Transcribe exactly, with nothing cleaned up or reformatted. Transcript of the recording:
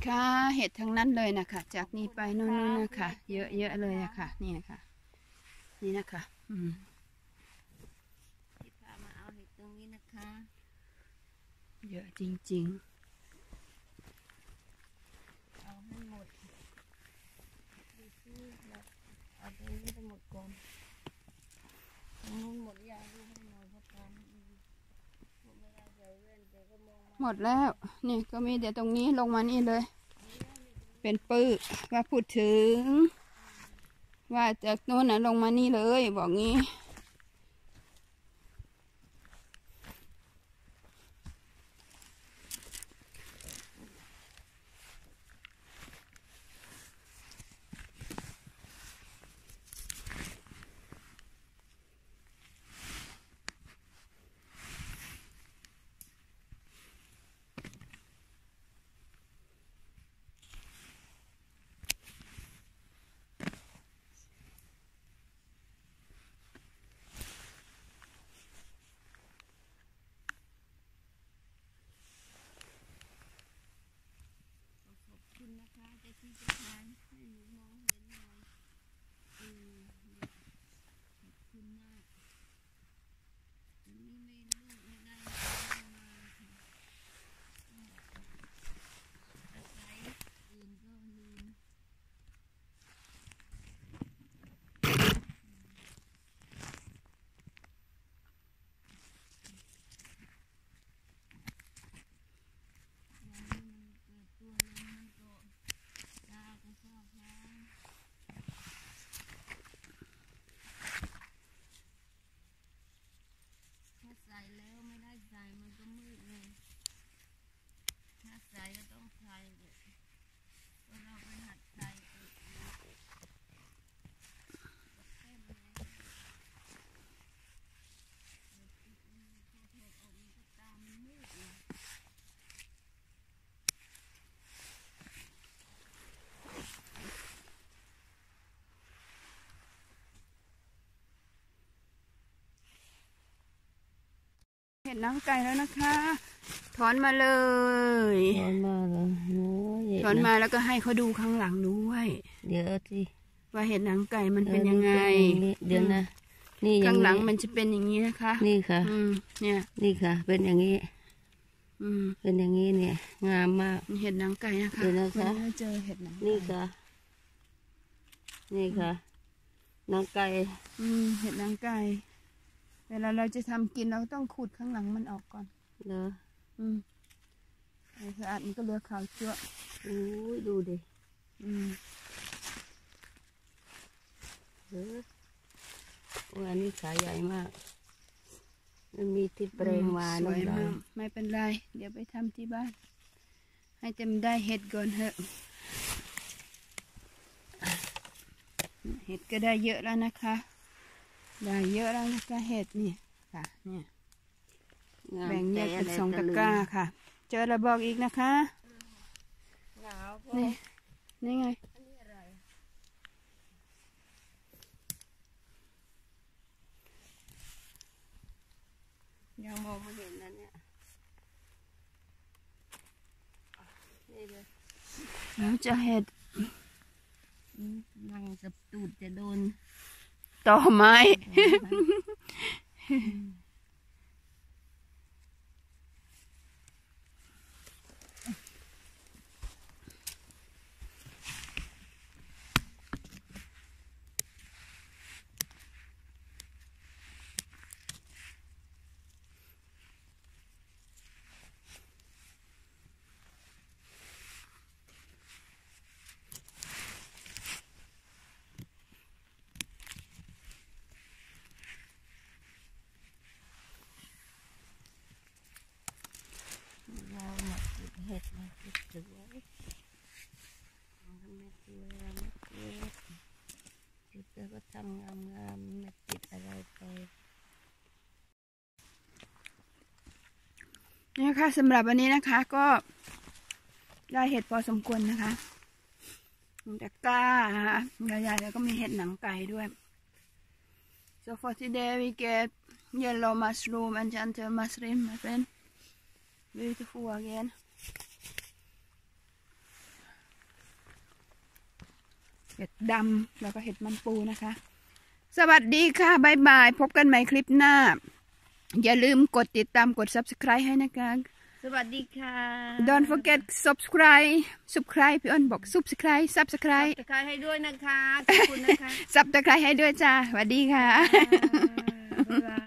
คะเห็ดทั้งนั้นเลยนะคะจากนี้ไปโน่นๆนะคะเยอะๆเลยอะค่ะนี่ค่ะนี่นะคะอืมที่พามาเอาเห็ดตรงนี้นะคะเยอะจริงๆเอาให้หมดดูซิเราเอาตรงนี้ไปหมดก่อนตรงนู้นหมดยาดูให้หน่อยเพราะตอนนี้ไม่ได้ใส่แว่นแต่ก็มองหมดแล้วนี่ก็มีเดี๋ยวตรงนี้ลงมานี่เลยเป็นปื้อว่าพูดถึงว่าจากโน้นน่ะลงมานี่เลยบอกงี้ขอบคุณนะคะเจ้าที่เจ้าทางให้หนูมองเห็นหน่อยอืมขอบคุณมากอันนี้ไม่ลูกไม่ได้มาค่ะอาศัยอื่นก็ลืมวันนี้มันเกิดตัวลมมันก็ตาก็ชอบแพ้ถ้าใส่แล้วไม่ได้ใส่มันก็มืดเลยถ้าใส่ก็ต้องใส่เลยเพราะเราไปหัดใส่ก็เต็มเลยพอถอดออกมันก็ตามันมืดเลยเห็ดน้ำไก่แล้วนะคะถอนมาเลยถอนมาเลยโอ้ยถอนมาแล้วก็ให้เขาดูข้างหลังด้วยเดี๋ยวสิว่าเห็ดหนังไก่มันเป็นยังไงเดี๋ยวนะนี่ข้างหลังมันจะเป็นอย่างนี้นะคะนี่ค่ะอืมเนี่ยนี่ค่ะเป็นอย่างนี้อืมเป็นอย่างนี้เนี่ยงามมากเห็ดหนังไก่นะคะเดี๋ยวนะคะเจอเห็ดหนังนี่ค่ะนี่ค่ะหนังไก่อืมเห็ดหนังไก่เวลาเราจะทำกินเราต้องขูดข้างหลังมันออกก่อนเนอะอืมไอ้สะอาดมันก็เหลือขาวชั่วโอ้ยดูดิอืมเออวันนี้ขาใหญ่มากมันมีที่เปลงมาสวยมากไม่เป็นไรเดี๋ยวไปทำที่บ้านให้เต็มได้เห็ดก่อนเถอะเห็ดก็ได้เยอะแล้วนะคะได้เยอะแล้วนะคะเห็ดนี่ค่ะเนี่ยแบ่งแยกเป็นสองตะกร้าค่ะเจอระบอกอีกนะคะนี่นี่ไงยังมองไม่เห็นนั่นเนี่ยนี่เลยแล้วจะเห็ดนั่งสับตูดจะโดนต่อไม้เราหมักเห็ดมาติดสวยทำไม่สวยเราไม่เก็บจุดแล้วก็ทำงามๆไม่ติดอะไรไปนี่ค่ะสำหรับวันนี้นะคะก็ได้เห็ดพอสมควรนะคะแต่กล้านะคะใหญ่ๆแล้วก็มีเห็ดหนังไก่ด้วย so for today we get yellow mushroom and gentle mushroom my friend beautiful again เห็ดดำแล้วก็เห็ดมันปูนะคะสวัสดีค่ะบายบายพบกันใหม่คลิปหน้าอย่าลืมกดติดตามกด ซับสไครบ์ ให้นะคะสวัสดีค่ะ Don't forget subscribe subscribe พี่อ้นบอก subscribe subscribe subscribe ให้ด้วยนะคะขอบคุณนะคะ subscribe ให้ด้วยจ้าสวัสดีค่ะ